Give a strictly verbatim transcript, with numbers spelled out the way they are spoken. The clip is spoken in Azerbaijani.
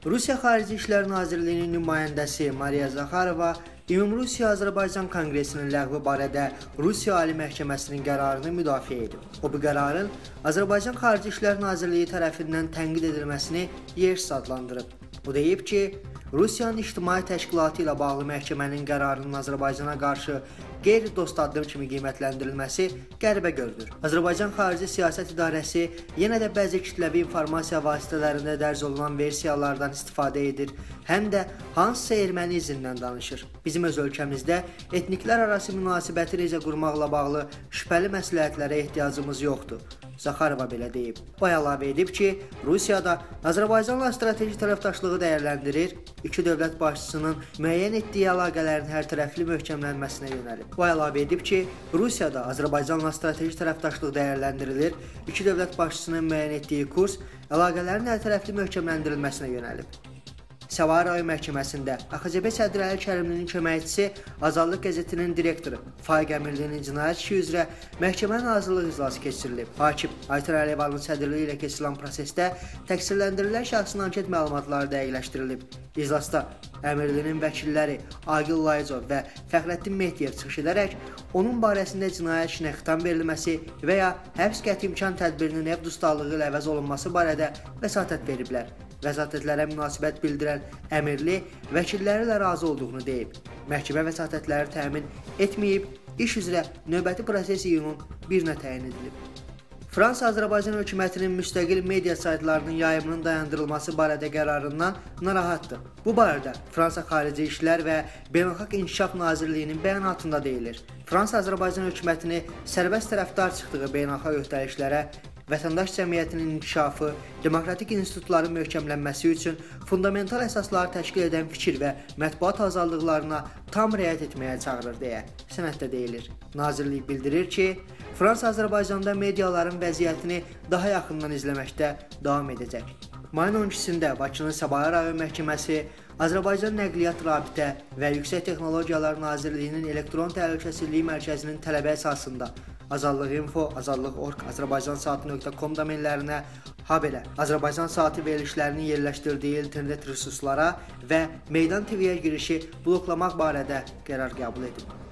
Rusiya Xarici İşlər Nazirliyinin nümayəndəsi Mariya Zakharova Ümumrusiya Azərbaycan Konqresinin ləğvi barədə Rusiya Ali Məhkəməsinin qərarını müdafiə edib. O, bu qərarın Azərbaycan Xarici İşlər Nazirliyi tərəfindən tənqid edilməsini yersiz adlandırıb. O deyib ki, Rusiyanın ictimai təşkilatı ilə bağlı məhkəmənin qərarının Azərbaycana qarşı qeyri-dost addım kimi qiymətləndirilməsi qəribə görünür. Azərbaycan Xarici Siyasət İdarəsi yenə də bəzi kütləvi informasiya vasitələrində dərc olunan versiyalardan istifadə edir, həm də hansısa erməni izindən danışır. Bizim öz ölkəmizdə etniklər arası münasibəti necə qurmaqla bağlı şübhəli məsləhətlərə ehtiyacımız yoxdur. Zakharova belə deyib. O əlavə edib ki, Rusiyada Azərbaycanla strateji tərəfdaşlığı dəyərləndirir, iki dövlət başçısının müəyyən etdiyi əlaqələrin hərtərəfli möhkəmlənməsinə yönəlib. O əlavə edib ki, Rusiyada Azərbaycanla strateji tərəfdaşlıq dəyərləndirilir, iki dövlət başçısının müəyyən etdiyi kurs əlaqələrin hərtərəfli möhkəmləndirilməsinə yönəlib. Səvahi rayon məhkəməsində A X C B sədri Əli Kərimlinin köməkçisi Azadlıq qəzetinin direktoru Faiq Əmirlinin cinayət işi üzrə məhkəmənin hazırlıq iclası keçirilib. Hakim Aytar Əliyevanın sədrliyi ilə keçirilən prosesdə təqsirləndirilən şəxsin anket məlumatları dəqiqləşdirilib. İclasda Əmirlinin vəkilləri Agil Layıcov və Fəxrəddin Mehdiyev çıxış edərək onun barəsində cinayət işinə xitam verilməsi və ya həbs qəti imkan tədbirinin ev dustaqlığı ilə əvəz olunması barədə vəsatət veriblər. Vəsatətlərə münasibət bildirən Əmirli vəkilləri ilə razı olduğunu deyib. Məhkəmə vəsatətləri təmin etməyib, iş üzrə növbəti proses iyunun birinə təyin edilib. Fransa Azərbaycan hökumətinin müstəqil media saytlarının yayımının dayandırılması barədə qərarından narahatdır. Bu barədə Fransa Xarici İşlər və Beynəlxalq İnkişaf Nazirliyinin bəyanatında deyilir. Fransa Azərbaycan hökumətini sərbəst tərəfdar çıxdığı beynəlxalq öhdəliklərə, vətəndaş cəmiyyətinin inkişafı, demokratik institutların möhkəmlənməsi üçün fundamental əsasları təşkil edən fikir və mətbuat azadlıqlarına tam riayət etməyə çağırır deyə sənəddə deyilir. Nazirlik bildirir ki, Fransa Azərbaycanda mediaların vəziyyətini daha yaxından izləməkdə davam edəcək. Mayın on ikisində Bakının Səbahi rayon məhkəməsi Azərbaycan Nəqliyyat Rabitə və Yüksək Texnologiyalar Nazirliyinin elektron təhlükəsizliyi mərkəzinin tələbi əsasında Azadlıq info, azadlıq nöqtə org, azərbaycan saatı nöqtə com domenlərinə, habelə Azərbaycan saatı verilişlərinin yerləşdirdiyi internet resurslara və Meydan T V-yə girişi bloklamaq barədə qərar qəbul edib.